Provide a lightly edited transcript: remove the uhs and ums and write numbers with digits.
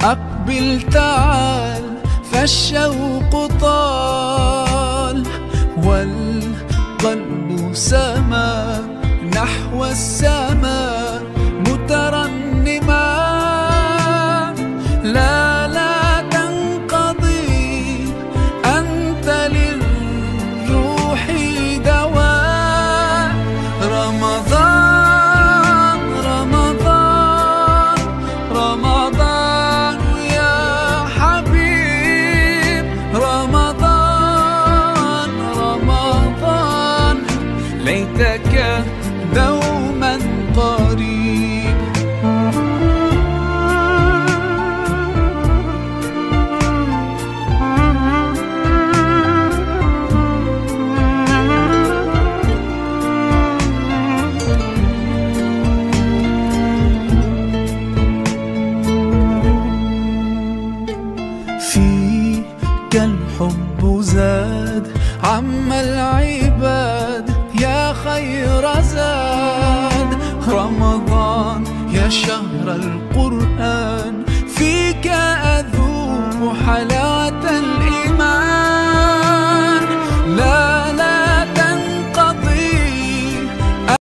أقبل تعال فالشوق طال، والقلب سما نحو السماء مترنما. لا لا تنقضي أنت للروح دواء. رمضان رمضان رمضان يا حبيب، رمضان رمضان ليتك دوما قريب. فيك الحب زاد عم العباد يا خير زاد. رمضان يا شهر القرآن فيك أذوق حلاوة